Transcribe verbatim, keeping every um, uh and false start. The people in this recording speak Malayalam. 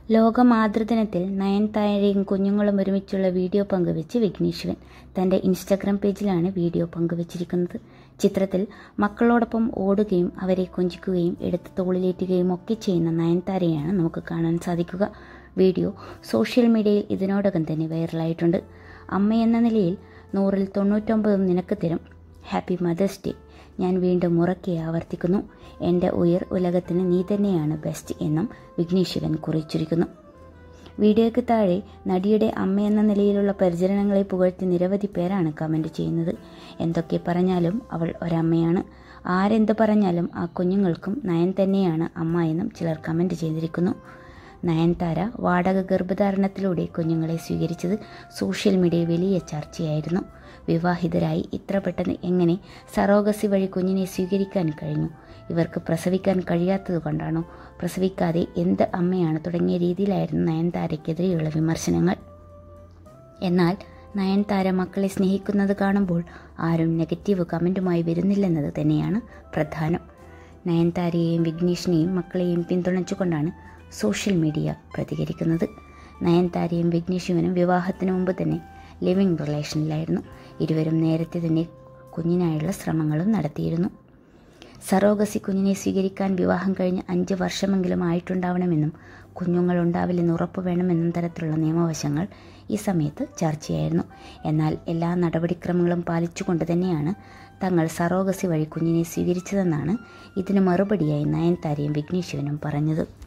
ലോക മാതൃദിനത്തിൽ നയൻതാരയും കുഞ്ഞുങ്ങളും ഒരുമിച്ചുള്ള വീഡിയോ പങ്കുവെച്ച് വിഘ്നേഷ് ശിവൻ തന്റെ ഇൻസ്റ്റഗ്രാം പേജിലാണ് വീഡിയോ പങ്കുവച്ചിരിക്കുന്നത്. ചിത്രത്തിൽ മക്കളോടൊപ്പം ഓടുകയും അവരെ കൊഞ്ചിക്കുകയും എടുത്ത് തോളിലേറ്റുകയും ഒക്കെ ചെയ്യുന്ന നയൻതാരയാണ് നമുക്ക് കാണാൻ സാധിക്കുക. വീഡിയോ സോഷ്യൽ മീഡിയയിൽ ഇതിനോടകം തന്നെ വൈറലായിട്ടുണ്ട്. അമ്മയെന്ന നിലയിൽ നൂറിൽ തൊണ്ണൂറ്റൊമ്പതും നിനക്ക് തരും. Happy mother's day. ഞാൻ വീണ്ടും ഉറക്കെ ആവർത്തിക്കുന്നു, എൻ്റെ ഉയർ ഉലകത്തിന് നീ തന്നെയാണ് ബെസ്റ്റ് എന്നും വിഘ്നേഷ് ശിവൻ കുറിച്ചിരിക്കുന്നു. വീഡിയോയ്ക്ക് താഴെ നടിയുടെ അമ്മയെന്ന നിലയിലുള്ള പരിചരണങ്ങളെ പുകഴ്ത്തി നിരവധി പേരാണ് കമൻറ്റ് ചെയ്യുന്നത്. എന്തൊക്കെ പറഞ്ഞാലും അവൾ ഒരമ്മയാണ്. ആരെന്ത് പറഞ്ഞാലും ആ കുഞ്ഞുങ്ങൾക്കും നയൻ തന്നെയാണ് അമ്മ എന്നും ചിലർ കമൻറ്റ് ചെയ്തിരിക്കുന്നു. നയൻതാര വാടക ഗർഭധാരണത്തിലൂടെ കുഞ്ഞുങ്ങളെ സ്വീകരിച്ചത് സോഷ്യൽ മീഡിയയിൽ വലിയ ചർച്ചയായിരുന്നു. വിവാഹിതരായി ഇത്ര പെട്ടെന്ന് എങ്ങനെ സറോഗസി വഴി കുഞ്ഞിനെ സ്വീകരിക്കാൻ കഴിഞ്ഞു? ഇവർക്ക് പ്രസവിക്കാൻ കഴിയാത്തത് കൊണ്ടാണോ? പ്രസവിക്കാതെ എന്ത് അമ്മയാണ് തുടങ്ങിയ രീതിയിലായിരുന്നു നയൻതാരയ്ക്കെതിരെയുള്ള വിമർശനങ്ങൾ. എന്നാൽ നയൻതാര മക്കളെ സ്നേഹിക്കുന്നത് കാണുമ്പോൾ ആരും നെഗറ്റീവ് കമൻറ്റുമായി വരുന്നില്ലെന്നത് തന്നെയാണ് പ്രധാനം. നയൻതാരയെയും വിഘ്നേഷിനെയും മക്കളെയും പിന്തുണച്ചുകൊണ്ടാണ് സോഷ്യൽ മീഡിയ പ്രതികരിക്കുന്നത്. നയൻതാരയും വിഘ്നേഷ് ശിവനും വിവാഹത്തിന് മുമ്പ് തന്നെ ലിവിംഗ് റിലേഷനിലായിരുന്നു. ഇരുവരും നേരത്തെ തന്നെ കുഞ്ഞിനായുള്ള ശ്രമങ്ങളും നടത്തിയിരുന്നു. സറോഗസി കുഞ്ഞിനെ സ്വീകരിക്കാൻ വിവാഹം കഴിഞ്ഞ് അഞ്ച് വർഷമെങ്കിലും ആയിട്ടുണ്ടാവണമെന്നും കുഞ്ഞുങ്ങൾ ഉണ്ടാവില്ലെന്ന് ഉറപ്പ് വേണമെന്നും തരത്തിലുള്ള നിയമവശങ്ങൾ ഈ സമയത്ത് ചർച്ചയായിരുന്നു. എന്നാൽ എല്ലാ നടപടിക്രമങ്ങളും പാലിച്ചുകൊണ്ട് തന്നെയാണ് തങ്ങൾ സറോഗസി വഴി കുഞ്ഞിനെ സ്വീകരിച്ചതെന്നാണ് ഇതിന് മറുപടിയായി നയൻതാരയും വിഘ്നേഷ് ശിവനും പറഞ്ഞത്.